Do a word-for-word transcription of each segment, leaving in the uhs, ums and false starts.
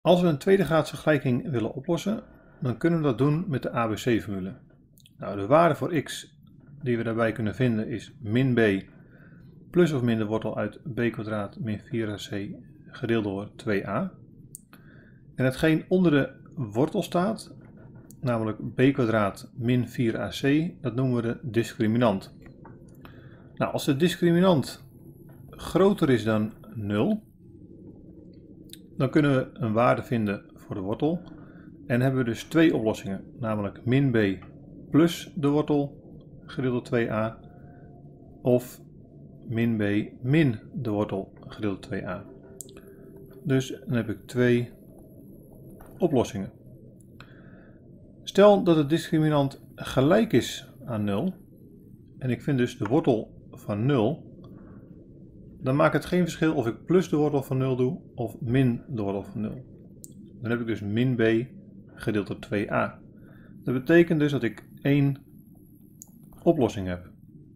Als we een tweede graads vergelijking willen oplossen, dan kunnen we dat doen met de A B C-formule. Nou, de waarde voor x die we daarbij kunnen vinden is min b plus of min de wortel uit b kwadraat min vier a c gedeeld door twee a. En hetgeen onder de wortel staat, namelijk b kwadraat min vier a c, dat noemen we de discriminant. Nou, als de discriminant groter is dan nul, dan kunnen we een waarde vinden voor de wortel en hebben we dus twee oplossingen, namelijk min b plus de wortel gedeeld door twee a of min b min de wortel gedeeld door twee a. Dus dan heb ik twee oplossingen. Stel dat de discriminant gelijk is aan nul en ik vind dus de wortel van nul, dan maakt het geen verschil of ik plus de wortel van nul doe of min de wortel van nul. Dan heb ik dus min b gedeeld door twee a. Dat betekent dus dat ik één oplossing heb.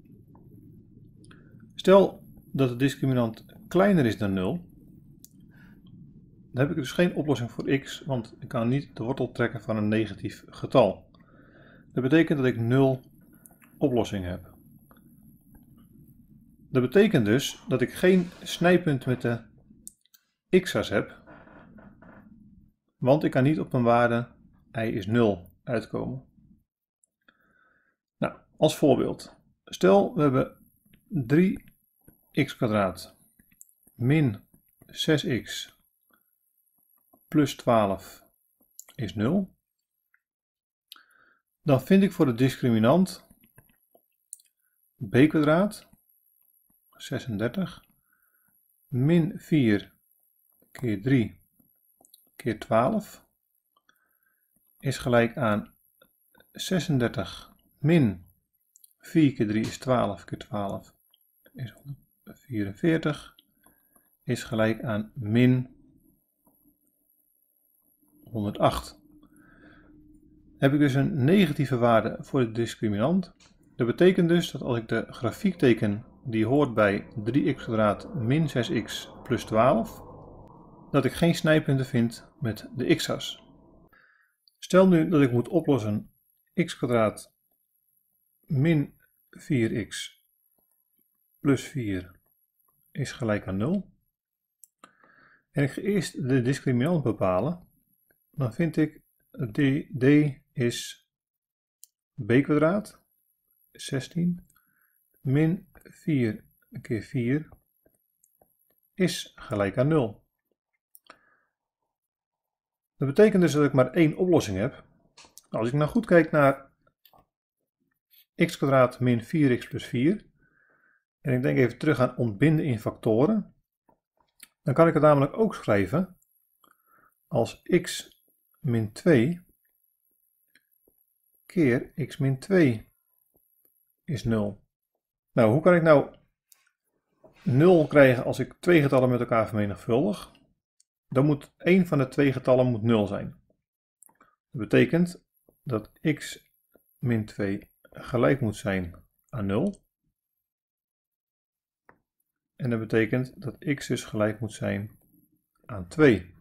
Stel dat de discriminant kleiner is dan nul, dan heb ik dus geen oplossing voor x, want ik kan niet de wortel trekken van een negatief getal. Dat betekent dat ik nul oplossing heb. Dat betekent dus dat ik geen snijpunt met de x-as heb, want ik kan niet op een waarde y is nul uitkomen. Nou, als voorbeeld. Stel we hebben drie x kwadraat min zes x plus twaalf is nul. Dan vind ik voor de discriminant b kwadraat zesendertig min vier keer drie keer twaalf is gelijk aan zesendertig min vier keer drie is twaalf keer twaalf is honderdvierenveertig is gelijk aan min honderdacht. Heb ik dus een negatieve waarde voor de discriminant. Dat betekent dus dat als ik de grafiek teken die hoort bij drie x kwadraat min zes x plus twaalf, dat ik geen snijpunten vind met de x-as. Stel nu dat ik moet oplossen x kwadraat min vier x plus vier is gelijk aan nul. En ik ga eerst de discriminant bepalen. Dan vind ik d, d is b kwadraat zestien min vier keer vier is gelijk aan nul. Dat betekent dus dat ik maar één oplossing heb. Nou, als ik nou goed kijk naar x kwadraat min vier x plus vier en ik denk even terug aan ontbinden in factoren, dan kan ik het namelijk ook schrijven als x min twee keer x min twee is nul. Nou, hoe kan ik nou nul krijgen als ik twee getallen met elkaar vermenigvuldig? Dan moet één van de twee getallen moet nul zijn. Dat betekent dat x min twee gelijk moet zijn aan nul. En dat betekent dat x dus gelijk moet zijn aan twee.